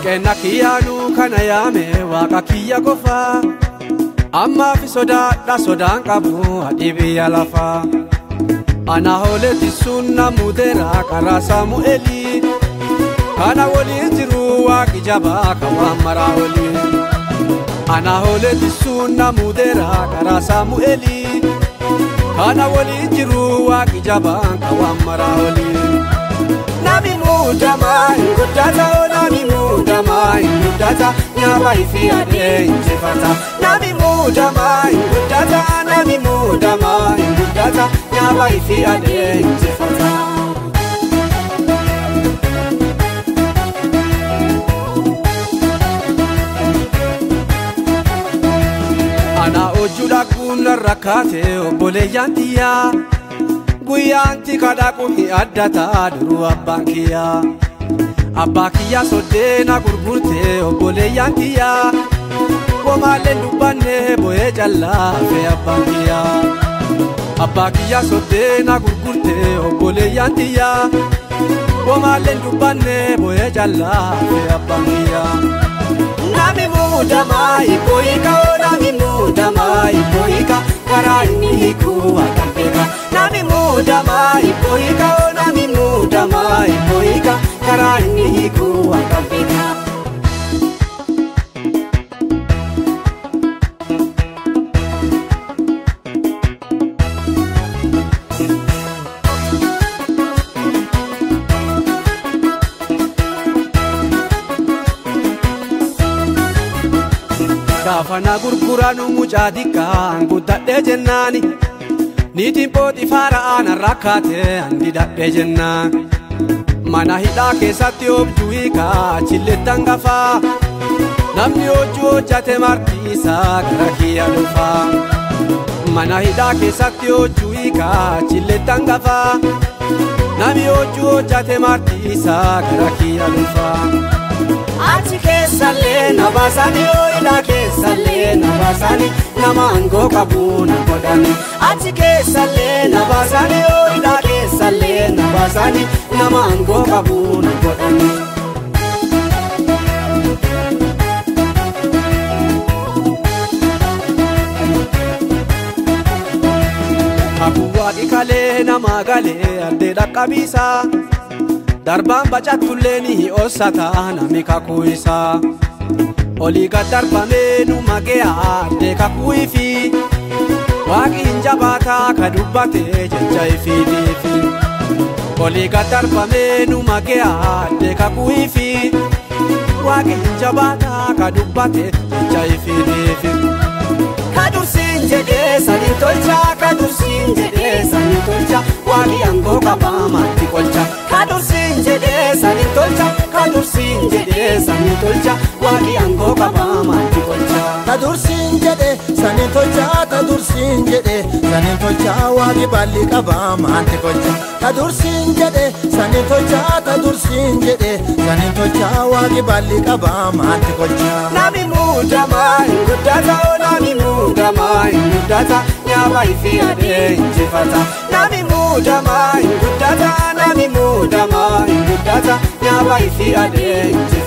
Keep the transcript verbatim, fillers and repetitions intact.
Kenna kiyanu kana yaame waaqa kiyya qofa amma fi sodaadha sodaan qabu adibiya lafa ana hooleti sunna mudera karaa Saamu'eeli kana waliin jiru waaqi jabaa kawaan maraa waliin ana hooleti sunna mudera karaa Saamu'eeli kana waliin jiru waaqi jabaa kawaan maraa waliin nami mudama ingudata nami mudama ingudata nyaba ifi ade injifata nami mudama ingudata nami mudama ingudata nyaba ifi ade injifata ana ojuda kunna rakate obole yantiya Guyanti kada kuhi addata duru abbaan kiyya abbaa kiyya soddena gurgurte obbolee yantiya womaaleen dubbanne bo'ee callaa fe abbaan kiyya abbaa kiyya soddena gurgurte obbolee yantiya womaaleen dubbanne bo'ee callaa fe abbaan kiyya nami mudama iboyika nami mudama iboyika karaa inni hiikuu akampeka nami mudama iboyika nami mudama iboyika karaa inni hiikuu akampeka Gafana gurguranu mucaadika angudadhe jennani niitiin Pooxifaara ana rakkate andidadhe jennaan mana hidhaa keessatti objuu hiikaa achilleettan gafaa namni hojii hojjate martiisaa gara kiyya dhufaa mana hidhaa keessatti hojii hiikaa achilleettan gafaa namni hojii hojjate martiisaa gara kiyya dhufaa Achi keessalee nabaasani ooyilaa keessalee nabaasani nama angoo qabu na godhani Achi keessalee nabaasani ooyilaa keessalee nabaasani nama angoo qabu na godhani Abuwaadhi kalee nama galee addee dhaqqabiisaa Darbaan bacatulleeni osata nami kakuisa Oli gad darbamee numa ge'aa addee kakuifi Waaqi hinjabaata ka dubbate jecha ifiifi Oli gad darbamee numa ge'aa addee kakuifi Waaqi hinjabaata ka dubbate jecha ifiifi Kadursiin jedhee sanii tolcha kadursiin jedhee sanii tolcha Waaqi angoo qabaa maatti qolcha Kadursiin jedhee sanii tolcha kadursiin jedhee sanii tolcha Waaqi angoo qabaa maatti qolcha Kadursiin jedhee sanii tolcha kadursiin jedhee sanii tolcha Waaqi balli qabaa maatti qolcha Kadursiin jedhee sanii tolcha kadursiin jedhee sanii tolcha Waaqi balli qabaa maatti qolcha Nami mudama ingudata nami mudama ingudata nyaba ifi ade injifata Nami mudama ingudata nami mudama ingudata nyaba ifi ade injifata